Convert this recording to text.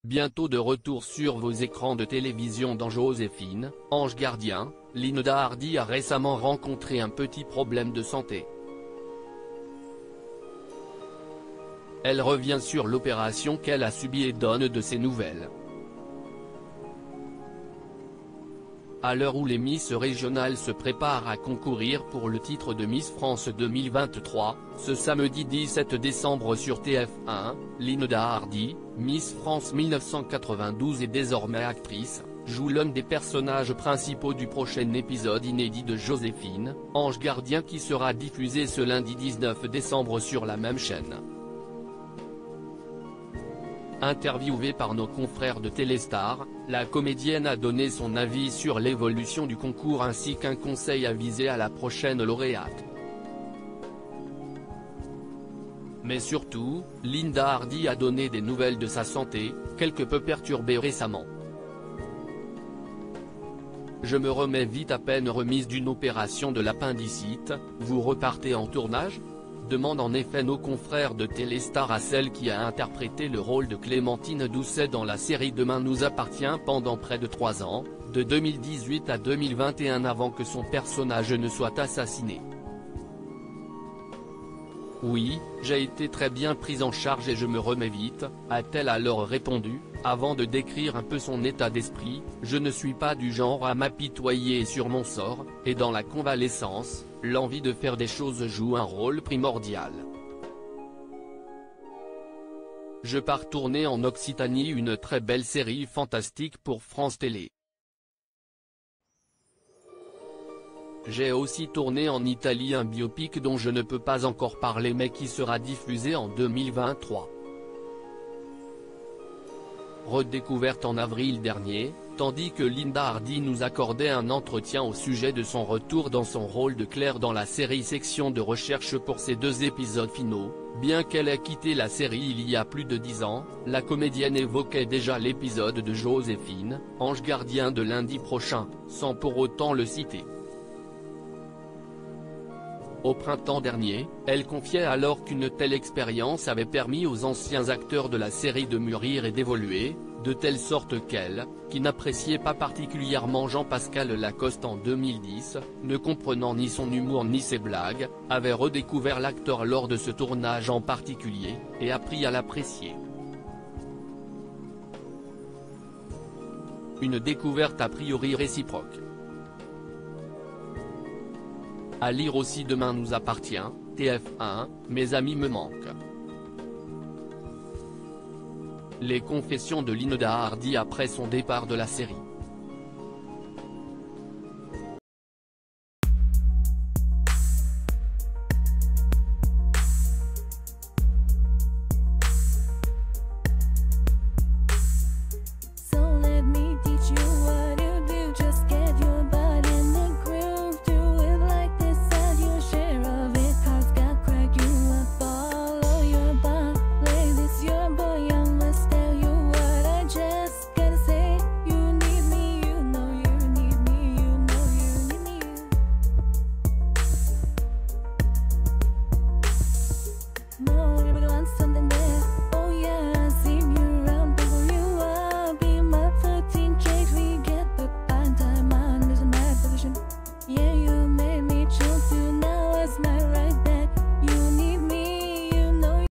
bientôt de retour sur vos écrans de télévision dans Joséphine, Ange Gardien. Linda Hardy a récemment rencontré un petit problème de santé. Elle revient sur l'opération qu'elle a subie et donne de ses nouvelles. À l'heure où les Miss régionales se préparent à concourir pour le titre de Miss France 2023, ce samedi 17 décembre sur TF1, Linda Hardy, Miss France 1992 et désormais actrice, joue l'un des personnages principaux du prochain épisode inédit de Joséphine, Ange Gardien qui sera diffusé ce lundi 19 décembre sur la même chaîne. Interviewée par nos confrères de Téléstar, la comédienne a donné son avis sur l'évolution du concours ainsi qu'un conseil avisé à la prochaine lauréate. Mais surtout, Linda Hardy a donné des nouvelles de sa santé, quelque peu perturbée récemment. Je me remets vite à peine remise d'une opération de l'appendicite, vous repartez en tournage ? Demande en effet nos confrères de Téléstar à celle qui a interprété le rôle de Clémentine Doucet dans la série Demain nous appartient pendant près de 3 ans, de 2018 à 2021 avant que son personnage ne soit assassiné. Oui, j'ai été très bien prise en charge et je me remets vite, a-t-elle alors répondu, avant de décrire un peu son état d'esprit. Je ne suis pas du genre à m'apitoyer sur mon sort, et dans la convalescence, l'envie de faire des choses joue un rôle primordial. Je pars tourner en Occitanie une très belle série fantastique pour France Télé. J'ai aussi tourné en Italie un biopic dont je ne peux pas encore parler mais qui sera diffusé en 2023. Redécouverte en avril dernier, tandis que Linda Hardy nous accordait un entretien au sujet de son retour dans son rôle de Claire dans la série Section de recherche pour ses 2 épisodes finaux. Bien qu'elle ait quitté la série il y a plus de 10 ans, la comédienne évoquait déjà l'épisode de Joséphine, Ange Gardien de lundi prochain, sans pour autant le citer. Au printemps dernier, elle confiait alors qu'une telle expérience avait permis aux anciens acteurs de la série de mûrir et d'évoluer, de telle sorte qu'elle, qui n'appréciait pas particulièrement Jean-Pascal Lacoste en 2010, ne comprenant ni son humour ni ses blagues, avait redécouvert l'acteur lors de ce tournage en particulier, et appris à l'apprécier. Une découverte a priori réciproque. À lire aussi Demain nous appartient, TF1, Mes amis me manquent. Les confessions de Linda Hardy après son départ de la série.